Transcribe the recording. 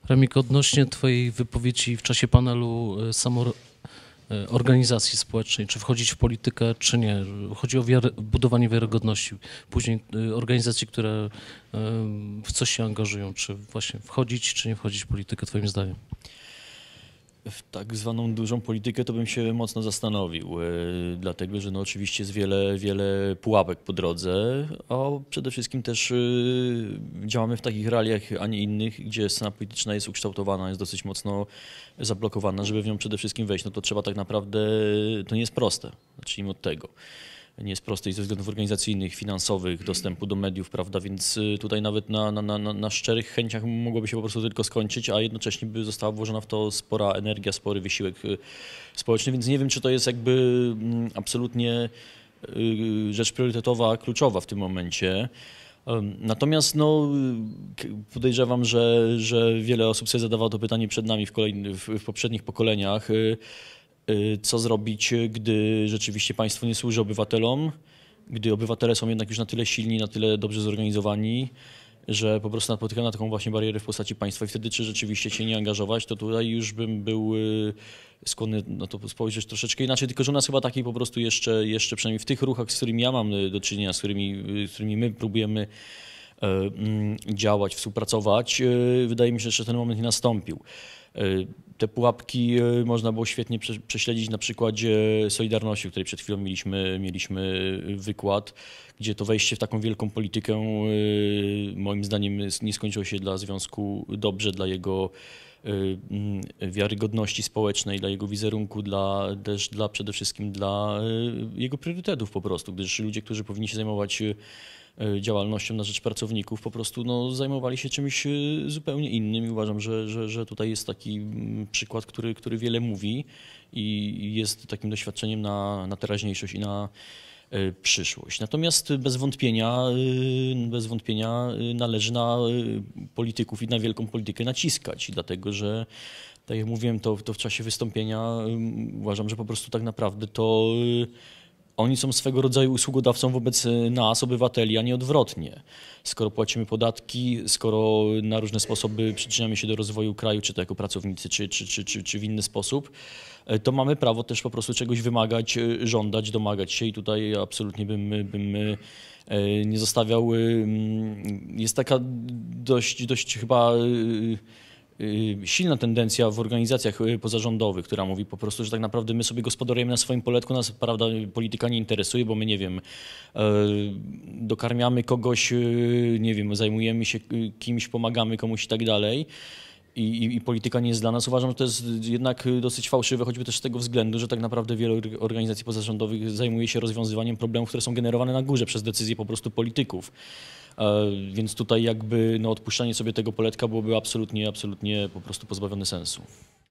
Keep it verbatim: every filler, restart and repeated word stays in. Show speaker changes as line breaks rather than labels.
Remik, odnośnie Twojej wypowiedzi w czasie panelu e, samoorganizacji społecznej, czy wchodzić w politykę, czy nie? Chodzi o wiary, budowanie wiarygodności. Później e, organizacji, które e, w coś się angażują, czy właśnie wchodzić, czy nie wchodzić w politykę, Twoim zdaniem?
W tak zwaną dużą politykę to bym się mocno zastanowił, yy, dlatego że no oczywiście jest wiele, wiele pułapek po drodze, a przede wszystkim też yy, działamy w takich realiach, a nie innych, gdzie scena polityczna jest ukształtowana, jest dosyć mocno zablokowana. Żeby w nią przede wszystkim wejść, no to trzeba tak naprawdę, to nie jest proste, zacznijmy od tego. Nie jest proste i ze względów organizacyjnych, finansowych, dostępu do mediów, prawda, więc tutaj nawet na, na, na, na szczerych chęciach mogłoby się po prostu tylko skończyć, a jednocześnie by została włożona w to spora energia, spory wysiłek społeczny, więc nie wiem, czy to jest jakby absolutnie rzecz priorytetowa, kluczowa w tym momencie. Natomiast no, podejrzewam, że, że wiele osób sobie zadawało to pytanie przed nami w, kolejnych, w, w poprzednich pokoleniach. Co zrobić, gdy rzeczywiście państwo nie służy obywatelom, gdy obywatele są jednak już na tyle silni, na tyle dobrze zorganizowani, że po prostu napotykają na taką właśnie barierę w postaci państwa i wtedy czy rzeczywiście się nie angażować, to tutaj już bym był skłonny na to spojrzeć troszeczkę inaczej, tylko że u nas chyba takiej po prostu jeszcze, jeszcze przynajmniej w tych ruchach, z którymi ja mam do czynienia, z którymi, z którymi my próbujemy działać, współpracować, wydaje mi się, że ten moment nie nastąpił. Te pułapki można było świetnie prześledzić na przykładzie Solidarności, o której przed chwilą mieliśmy, mieliśmy wykład, gdzie to wejście w taką wielką politykę moim zdaniem nie skończyło się dla związku dobrze, dla jego wiarygodności społecznej, dla jego wizerunku, dla, też dla przede wszystkim dla jego priorytetów po prostu, gdyż ludzie, którzy powinni się zajmować działalnością na rzecz pracowników, po prostu no, zajmowali się czymś zupełnie innym i uważam, że, że, że tutaj jest taki przykład, który, który wiele mówi i jest takim doświadczeniem na, na teraźniejszość i na przyszłość. Natomiast bez wątpienia, bez wątpienia należy na polityków i na wielką politykę naciskać, dlatego że tak jak mówiłem to, to w czasie wystąpienia, uważam, że po prostu tak naprawdę to oni są swego rodzaju usługodawcą wobec nas, obywateli, a nie odwrotnie. Skoro płacimy podatki, skoro na różne sposoby przyczyniamy się do rozwoju kraju, czy to jako pracownicy, czy, czy, czy, czy, czy w inny sposób, to mamy prawo też po prostu czegoś wymagać, żądać, domagać się i tutaj absolutnie bym, bym nie zostawiał. Jest taka dość, dość chyba silna tendencja w organizacjach pozarządowych, która mówi po prostu, że tak naprawdę my sobie gospodarujemy na swoim poletku, nas prawda polityka nie interesuje, bo my nie wiem, dokarmiamy kogoś, nie wiem, zajmujemy się kimś, pomagamy komuś i tak dalej. I, i, I polityka nie jest dla nas. Uważam, że to jest jednak dosyć fałszywe, choćby też z tego względu, że tak naprawdę wiele organizacji pozarządowych zajmuje się rozwiązywaniem problemów, które są generowane na górze przez decyzje po prostu polityków. Więc tutaj jakby no, odpuszczanie sobie tego poletka byłoby absolutnie, absolutnie po prostu pozbawione sensu.